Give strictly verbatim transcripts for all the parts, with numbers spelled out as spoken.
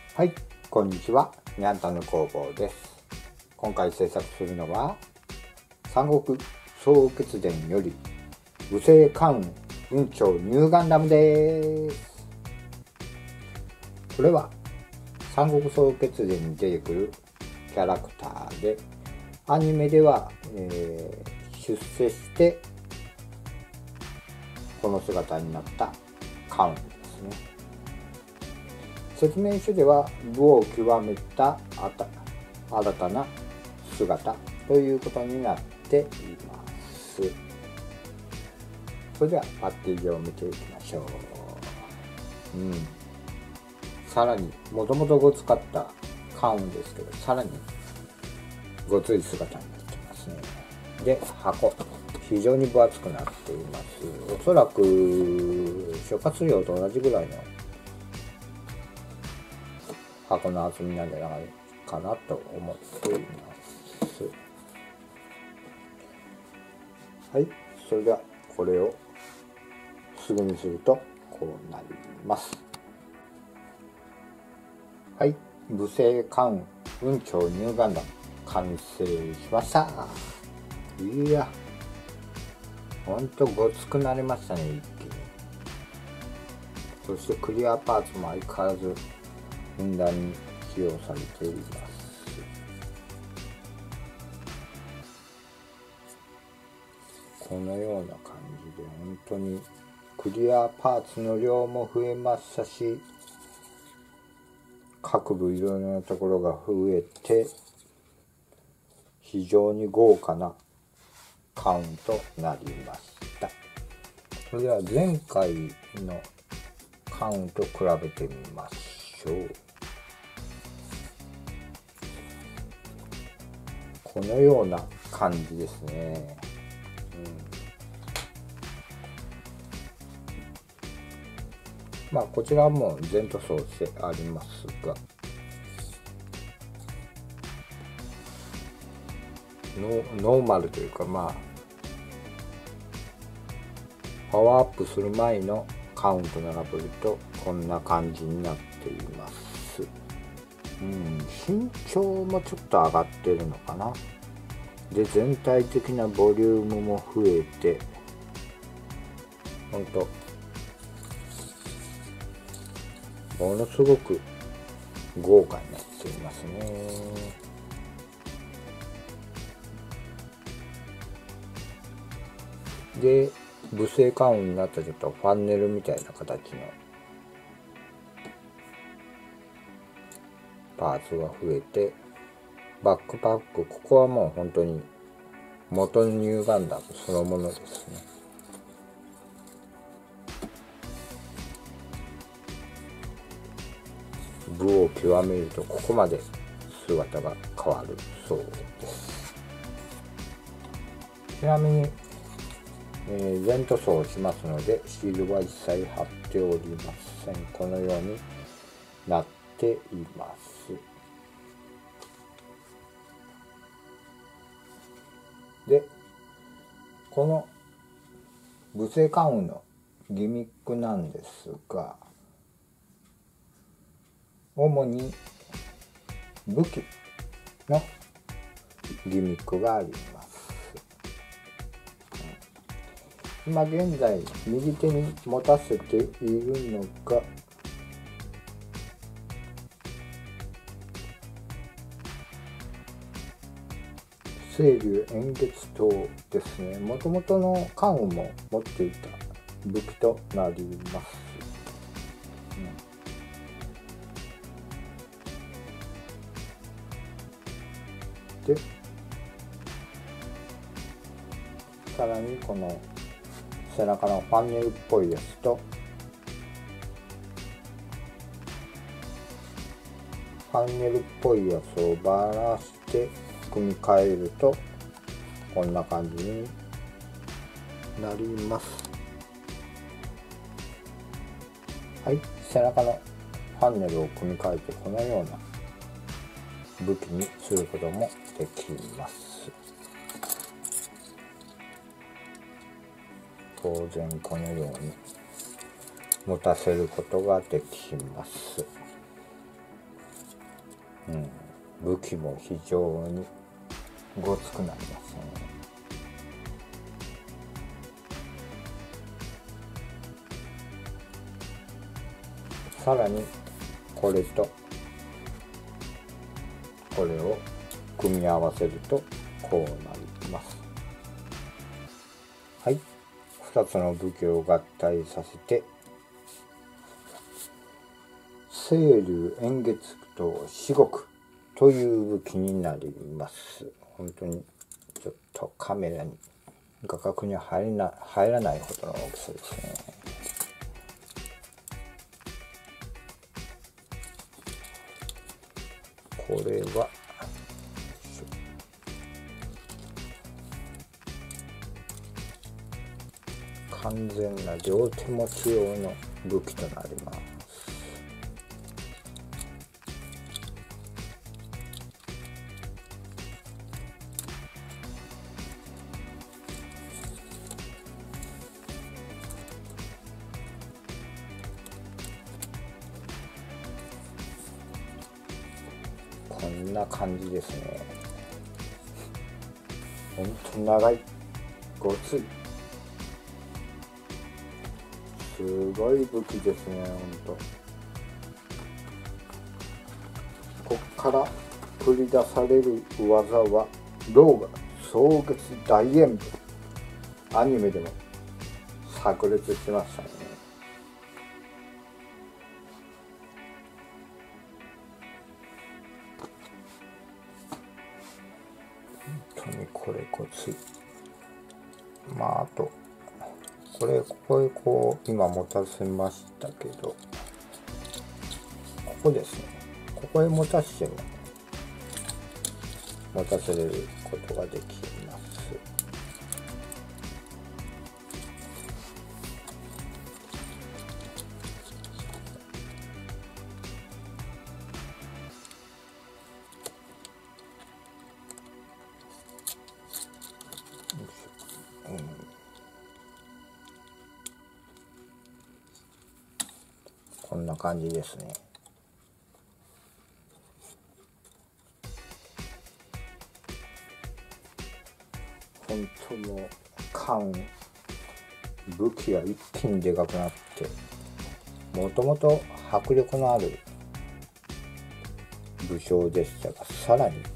はい、こんにちは。にゃんたの工房です。今回制作するのは三国総決伝より武聖関雲長ニューガンダムです。これは三国総決伝に出てくるキャラクターで、アニメでは、えー、出世してこの姿になった関羽ですね。説明書では武を極めた新たな姿ということになっています。それではパッケージを見ていきましょう。うん、さらにもともとごつかった関羽ですけど、さらにごつい姿になってますね。で、箱非常に分厚くなっています。おそらく諸葛亮と同じぐらいの箱の厚みなんじゃないかなと思っています。はい、それではこれをすぐにするとこうなります。はい、武聖関雲長ニューガンダム完成しました。いや、ほんとごつくなりましたね、一気に。そしてクリアパーツも相変わらずふんだんに使用されています。このような感じで本当にクリアパーツの量も増えましたし、各部いろいろなところが増えて非常に豪華なカウントとなりました。それでは前回のカウント比べてみましょう。このような感じですね。うん、まあこちらはもう全塗装してありますが、ノ, ノーマルというか、まあパワーアップする前のカウント並べるとこんな感じになっています。うん、身長もちょっと上がってるのかな。で、全体的なボリュームも増えて、ほんとものすごく豪華になっていますね。で、武聖関羽になったちょっとファンネルみたいな形のパーツが増えて、バックパック、ここはもう本当に元ニューガンダムそのものですね。武を極めるとここまで姿が変わるそうです。ちなみに、えー、全塗装しますのでシールは一切貼っておりません。このようになっています。で、この武聖関羽のギミックなんですが、主に武器のギミックがあります。今現在右手に持たせているのが青龍円月刀ですね。もともとの関羽も持っていた武器となります。うん、で、さらにこの背中のファンネルっぽいやつとファンネルっぽいやつをバラして組み替えるとこんな感じになります。はい、背中のファンネルを組み替えてこのような武器にすることもできます。当然このように持たせることができます。 うん、武器も非常にごつくなりますね。さらにこれとこれを組み合わせるとこうなります。はい、ふたつの武器を合体させて青龍円月と至極という武器になります。本当にちょっとカメラに画角に入らな入らないほどの大きさですね。これは完全な両手持ち用の武器となります。こんな感じですね。ほんと長い、ごつい、すごい武器ですね。ほんとこっから繰り出される技はローガ蒼月大炎舞、アニメでも炸裂しましたね。本当にこれこつい。まああとこれここへこう今持たせましたけど、ここですね、ここへ持たせても持たせれることができます。うん、こんな感じですね。本当もう缶武器が一気にでかくなって、もともと迫力のある武将でしたが、さらに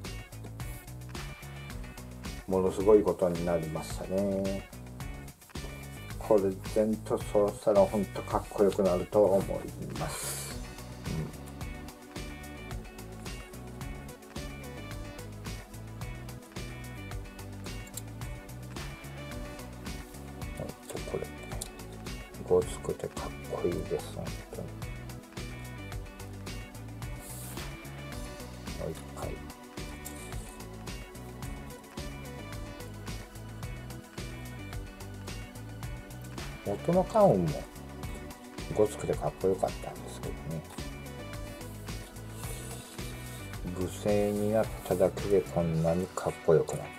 ものすごいことになりましたね。これ全塗装したら本当かっこよくなると思います。うん、これごつくてかっこいいです。本当にもう一回元のカウンもごつくてかっこよかったんですけどね、武聖になっただけでこんなにかっこよくなる。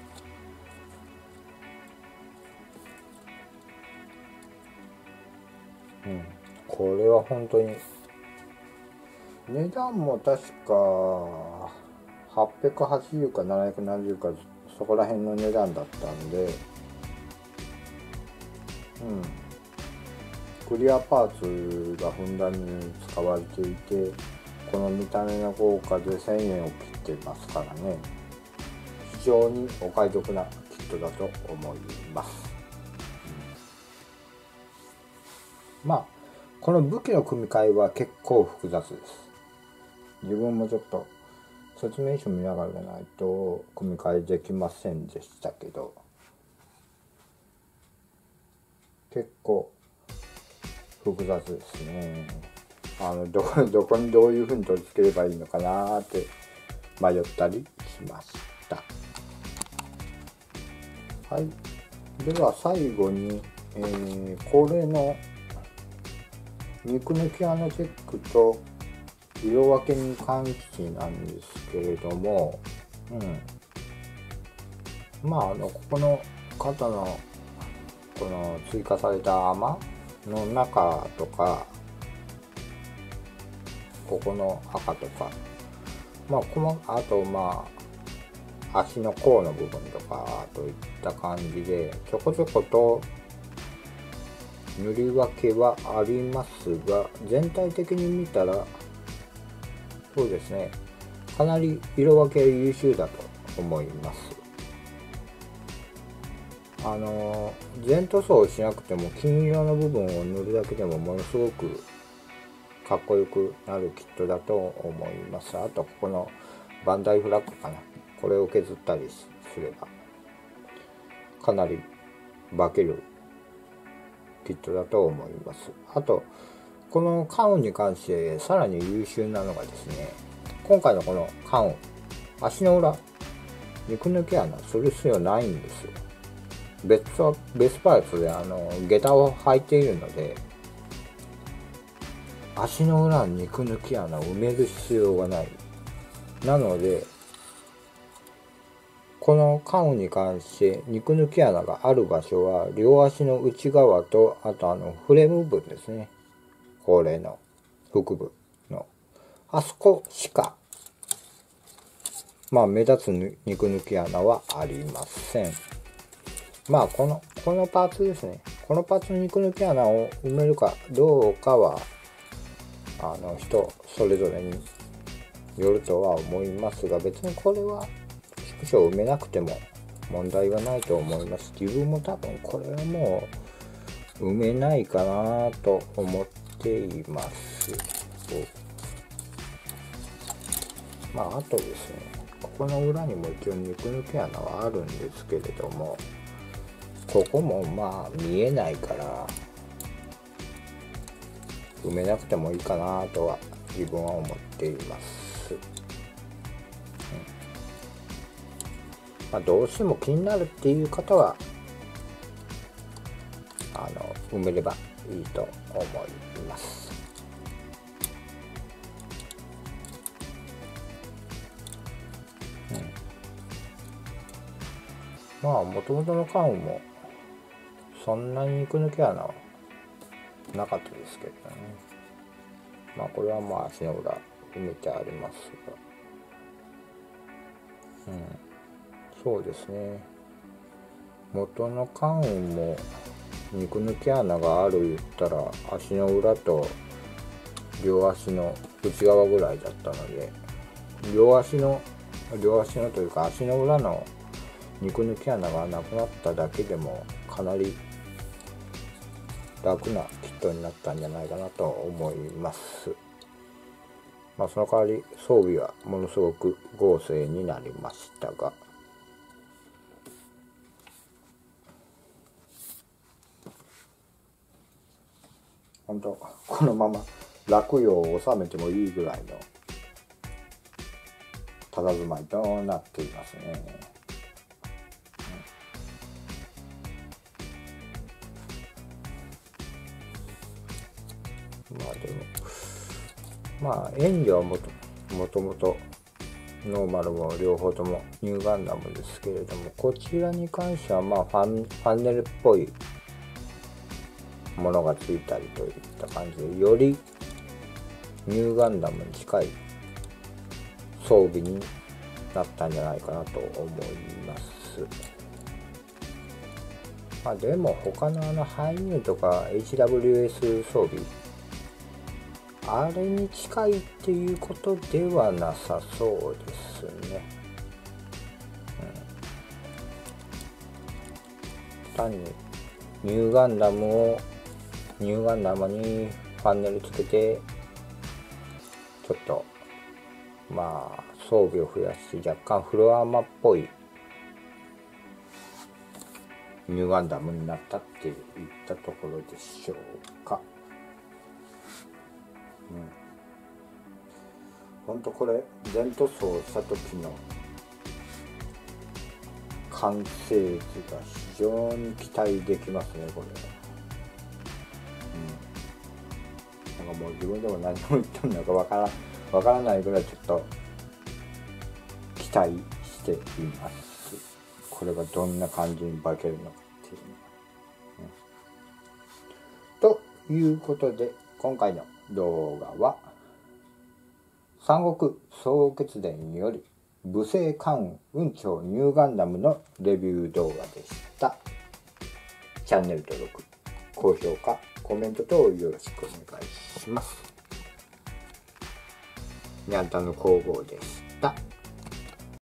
うん、これは本当に値段も確かはっぴゃくはちじゅうかななひゃくななじゅうかそこら辺の値段だったんで、うん、クリアパーツがふんだんに使われていて、この見た目の豪華でせんえんを切ってますからね、非常にお買い得なキットだと思います。うん、まあこの武器の組み替えは結構複雑です。自分もちょっと説明書見ながらじゃないと組み替えできませんでしたけど、結構複雑ですね。あの ど, どこにどういうふうに取り付ければいいのかなって迷ったりしました。はい、では最後に、えー、恒例の肉抜き穴チェックと色分けに関してなんですけれども、うん、まああのここの肩のこの追加された穴の中とか、ここの赤とかまあこのあとまあ足の甲の部分とかといった感じでちょこちょこと塗り分けはありますが、全体的に見たらそうですね、かなり色分け優秀だと思います。あの全塗装しなくても金色の部分を塗るだけでもものすごくかっこよくなるキットだと思います。あとここのバンダイフラッグかな、これを削ったりすればかなり化けるキットだと思います。あとこのカウンに関してさらに優秀なのがですね、今回のこのカウン、足の裏肉抜き穴する必要ないんですよ。別別パーツであの下駄を履いているので、足の裏に肉抜き穴を埋める必要がない。なのでこのカウンに関して肉抜き穴がある場所は両足の内側と、あとあのフレーム部分ですね、これの腹部のあそこしかまあ目立つ肉抜き穴はありません。まあこのこのパーツですね、このパーツの肉抜き穴を埋めるかどうかはあの人それぞれによるとは思いますが、別にこれは縮小埋めなくても問題はないと思います。自分も多分これはもう埋めないかなと思っています。まああとですね、ここの裏にも一応肉抜き穴はあるんですけれども、ここもまあ見えないから埋めなくてもいいかなとは自分は思っています。うん、まあ、どうしても気になるっていう方はあの埋めればいいと思います。うん、まあもともとのカウンもそんなに肉抜き穴はなかったですけどね。まあこれはまあ足の裏埋めてありますが、うん、そうですね、元のカウンも肉抜き穴がある言ったら足の裏と両足の内側ぐらいだったので、両足の両足のというか足の裏の肉抜き穴がなくなっただけでもかなり楽なキットになったんじゃないかなと思います。まあその代わり装備はものすごく豪勢になりましたが、本当このまま落葉を収めてもいいぐらいの佇まいとなっていますね。まあでもまあ演技はもともともとノーマルも両方ともニューガンダムですけれども、こちらに関してはまあファンファンネルっぽいものがついたりといった感じで、よりニューガンダムに近い装備になったんじゃないかなと思います。まあでも他のあのハイニューとか エイチダブリューエス 装備、あれに近いっていうことではなさそうですね。うん、単にニューガンダムをニューガンダムにファンネルつけてちょっとまあ装備を増やして若干フルアーマーっぽいニューガンダムになったっていったところでしょうか。うん、ほんとこれ全塗装した時の完成図が非常に期待できますね、これ。うん、なんかもう自分でも何を言ってるのかわからわからないぐらいちょっと期待しています。これがどんな感じに化けるのかっていうの、うん、ということで今回の動画は三国総決伝より武聖関雲長ニューガンダムのレビュー動画でした。チャンネル登録、高評価、コメント等よろしくお願いします。にゃんたんの工房です。